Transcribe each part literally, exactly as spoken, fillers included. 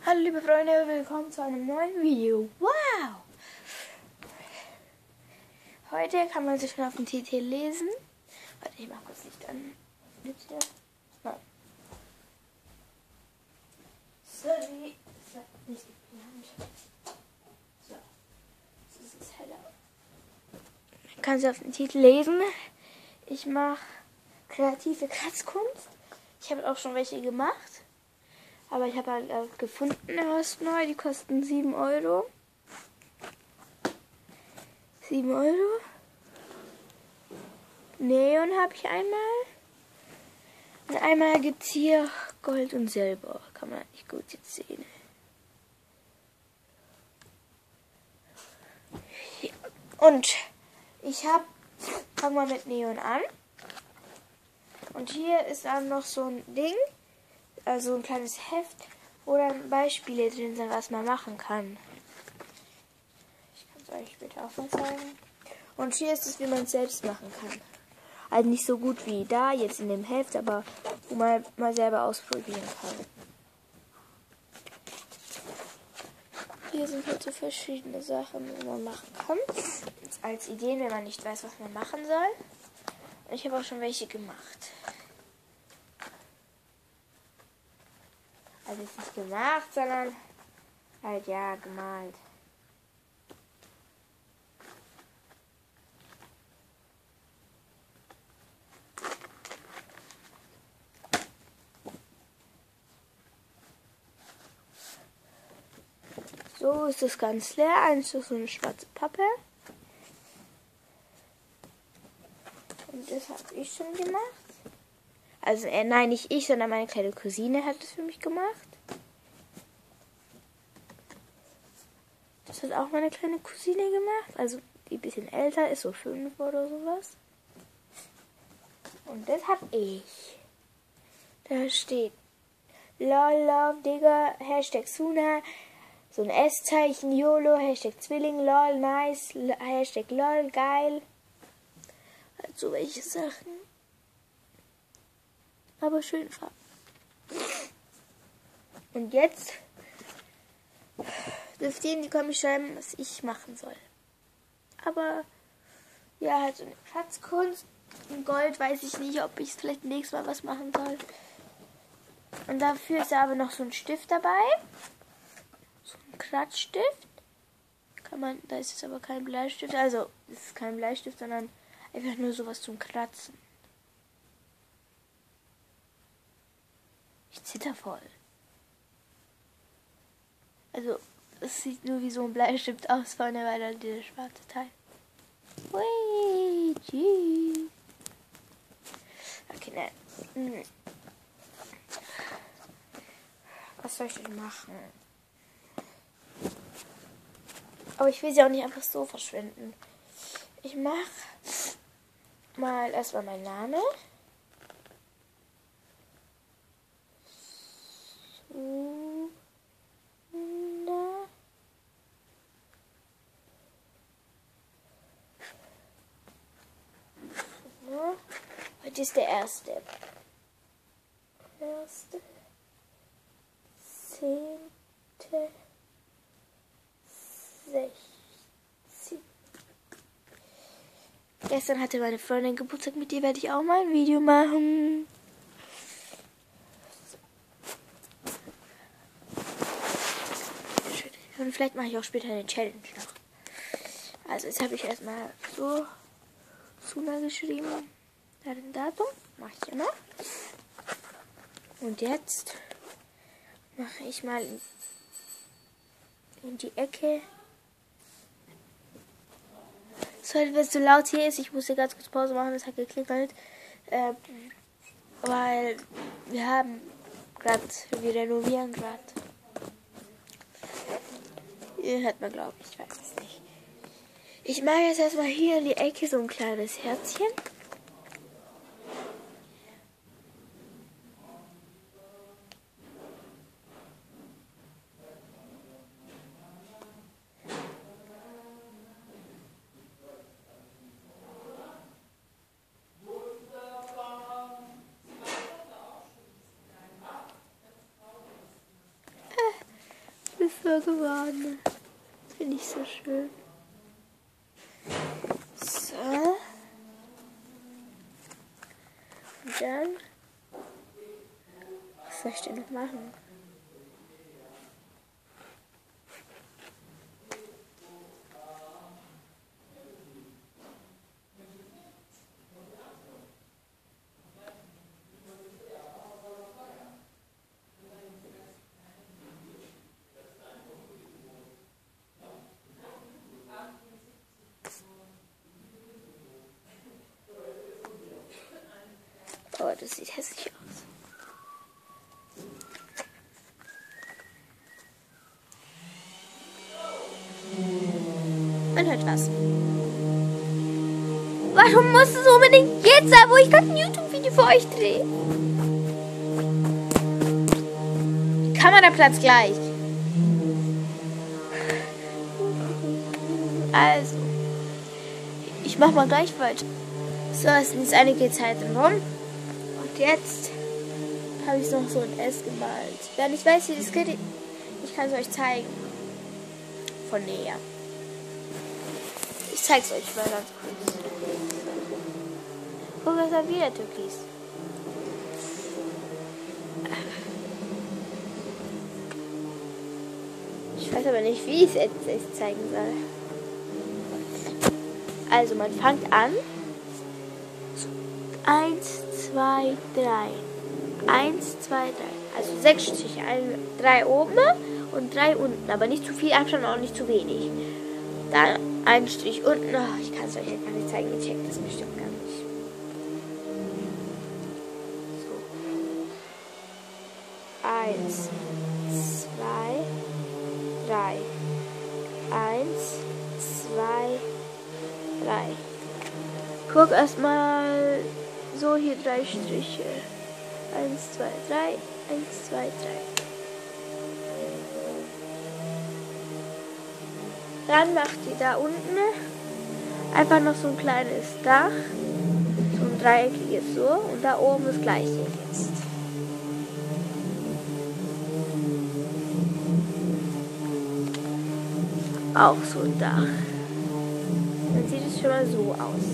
Hallo liebe Freunde, willkommen zu einem neuen Video. Wow! Heute kann man sich schon auf dem Titel lesen. Warte, ich mach kurz Licht an. Bitte. Nein. Sorry. So, nicht geplant. So. Das ist heller. Man kann sich auf dem Titel lesen. Ich mache kreative Kratzkunst. Ich habe auch schon welche gemacht. Aber ich habe halt äh, gefunden, erst neu. Die kosten sieben Euro. sieben Euro. Neon habe ich einmal. Und einmal gibt es hier Gold und Silber. Kann man nicht gut jetzt sehen. Ja. Und ich habe, fangen wir mit Neon an. Und hier ist dann noch so ein Ding. Also ein kleines Heft, wo dann Beispiele drin sind, was man machen kann. Ich kann es euch später auch mal zeigen. Und hier ist es, wie man es selbst machen kann. Also nicht so gut wie da, jetzt in dem Heft, aber wo man mal selber ausprobieren kann. Hier sind halt so verschiedene Sachen, die man machen kann. Jetzt als Ideen, wenn man nicht weiß, was man machen soll. Und ich habe auch schon welche gemacht. Also ist nicht gemacht, sondern halt ja gemalt. So ist es ganz leer. Eins ist so eine schwarze Pappe. Und das habe ich schon gemacht. Also, äh, nein, nicht ich, sondern meine kleine Cousine hat es für mich gemacht. Das hat auch meine kleine Cousine gemacht. Also, die ein bisschen älter ist, so fünf oder sowas. Und das habe ich. Da steht lol, love, Digga, Hashtag Suna, so ein S-Zeichen, YOLO, Hashtag Zwilling, lol, nice, Hashtag lol, geil. Halt so welche Sachen. Aber schön Farben. Und jetzt dürft ihr in die Kommentare schreiben, was ich machen soll. Aber ja, halt so eine Kratzkunst. In Gold weiß ich nicht, ob ich vielleicht nächstes Mal was machen soll. Und dafür ist aber noch so ein Stift dabei. So ein Kratzstift. Kann man, da ist jetzt aber kein Bleistift. Also, es ist kein Bleistift, sondern einfach nur sowas zum Kratzen. Ich zitter voll. Also, es sieht nur wie so ein Bleistift aus vorne, weil da dieser schwarze Teil. Hui, tschüss. Okay, nein. Was soll ich denn machen? Aber ich will sie auch nicht einfach so verschwinden. Ich mache mal erstmal meinen Namen. Suna. Suna. Heute ist der erste. Erste. Zehnte. Sechzehn. Gestern hatte meine Freundin Geburtstag, mit dir werde ich auch mal ein Video machen. Und vielleicht mache ich auch später eine Challenge noch. Also jetzt habe ich erstmal so Suna geschrieben. Da ein Datum. Mache ich immer. Und jetzt mache ich mal in, in die Ecke. Sorry, wenn es so laut hier ist. Ich musste ganz kurz Pause machen. Es hat geklingelt. Äh, weil wir haben gerade, wir renovieren gerade. Ihr hört man, glaube ich, ich weiß es nicht. Ich mache jetzt erstmal hier in die Ecke so ein kleines Herzchen. ist so geworden. Finde ich so schön. So. Und dann. Was soll ich denn noch machen? Oh, das sieht hässlich aus. Man hört was. Warum muss es unbedingt jetzt sein, wo ich gerade ein YouTube-Video für euch drehe? Die Kameraplatz gleich. Also, ich mach mal gleich weiter. So, es ist einige Zeit rum. Und jetzt habe ich noch so ein S gemalt. Wer nicht weiß, wie das geht, ich kann es euch zeigen. Von näher. Ich zeige es euch mal ganz kurz. Guck, es hat wieder Türkis. Ich weiß aber nicht, wie ich es jetzt zeigen soll. Also, man fängt an. Eins, zwei, drei. Eins, zwei, drei. Also sechs Striche. Ein, drei oben und drei unten. Aber nicht zu viel Abstand und auch nicht zu wenig. Dann ein Strich unten. Oh, ich kann es euch jetzt gar nicht zeigen. Ihr checkt das bestimmt gar nicht. So. Eins, zwei, drei. Eins, zwei, drei. Guck erstmal so hier drei Striche. Eins, zwei, drei. Eins, zwei, drei. Dann macht ihr da unten einfach noch so ein kleines Dach. So ein dreieckiges so. Und da oben das gleiche jetzt. Auch so ein Dach. Dann sieht es schon mal so aus.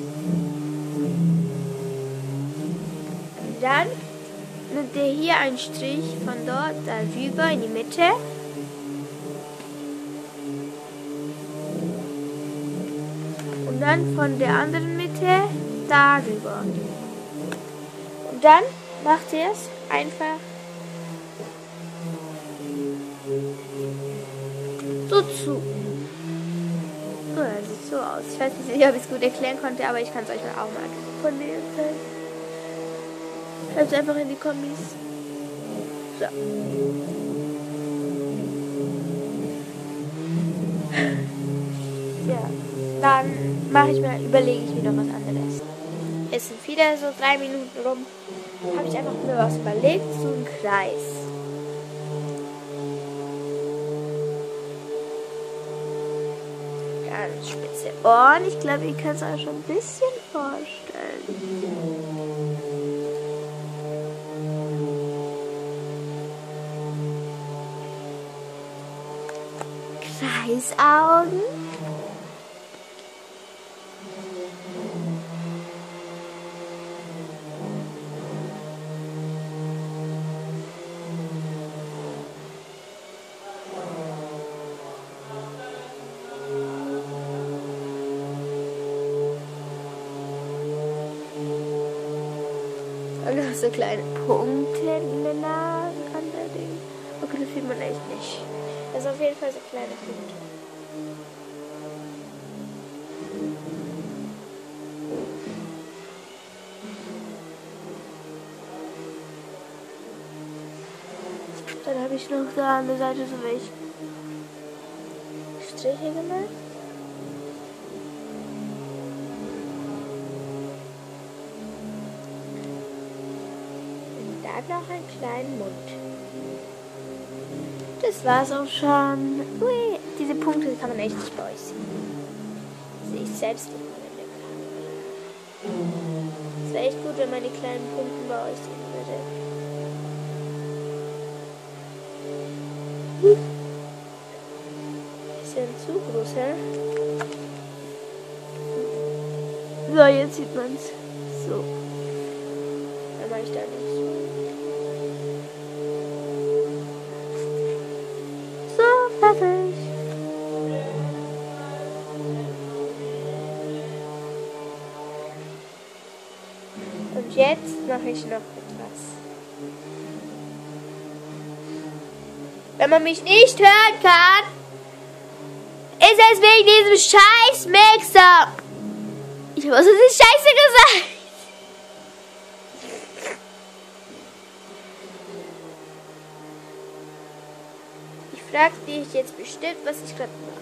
Und dann nimmt ihr hier einen Strich von dort darüber in die Mitte. Und dann von der anderen Mitte darüber. Und dann macht ihr es einfach so zu. Oh, das sieht so aus. Ich weiß nicht, ob ich es gut erklären konnte, aber ich kann es euch auch mal von näher zeigen. Schreibt es einfach in die Kombis. So. Ja. Dann mache ich mir, überlege ich mir noch was anderes. Es sind wieder so drei Minuten rum. Habe ich einfach mir was überlegt, so einen Kreis. Ganz spitze Ohren. Ich glaube, ihr könnt es euch schon ein bisschen vorstellen. Kreisaugen. Und noch so kleine Punkte in der Nase an der Ding. Okay, das sieht man echt nicht. Also auf jeden Fall so kleine Punkte. Dann habe ich noch da an der Seite so welche Striche gemacht. Noch einen kleinen Mund. Das war's auch schon. Ui, diese Punkte kann man echt nicht bei euch sehen. Sehe ich selbst nicht mal in der Kamera. Es wäre echt gut, wenn man die kleinen Punkte bei euch sehen würde. bisschen zu groß, hä? So, jetzt sieht man es. So. Dann mache ich da nicht so. So, fertig. Und jetzt mache ich noch etwas. Wenn man mich nicht hören kann, ist es wegen diesem scheiß Mixer. Ich habe so die Scheiße gesagt. Ich frage dich jetzt bestimmt, was ich gerade mache.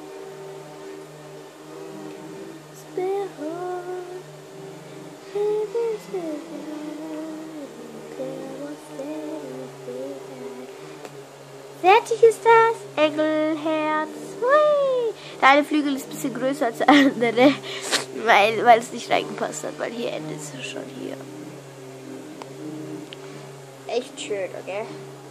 Fertig ist das Engelherz. Hui. Der eine Flügel ist ein bisschen größer als der andere, weil, weil es nicht reingepasst hat, weil hier endet es schon hier. Echt schön, okay?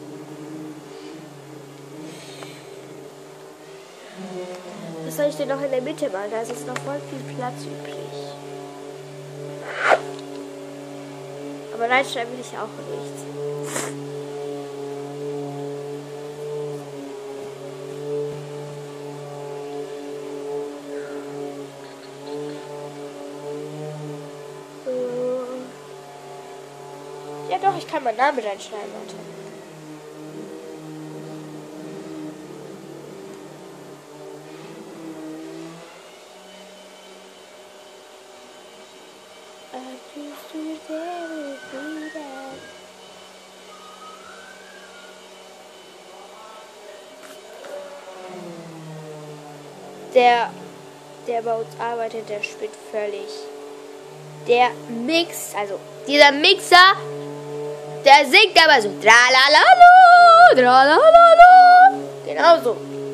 Was soll ich denn noch in der Mitte machen? Da ist jetzt noch voll viel Platz übrig. Aber reinschreiben will ich auch nicht. Ja doch, ich kann meinen Namen reinschreiben, Leute. Der, der bei uns arbeitet, der spinnt völlig. Der Mix, also dieser Mixer, der singt aber so tralalalo, tralalalo. Genau so.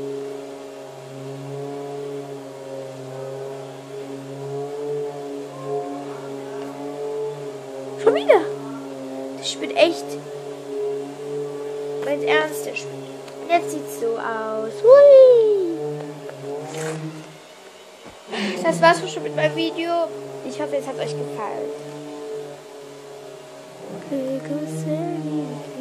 Schon wieder. Der spinnt echt. Mein Ernst, der spinnt. Und jetzt sieht's so aus. Hui. Das war's schon mit meinem Video. Ich hoffe, es hat euch gefallen.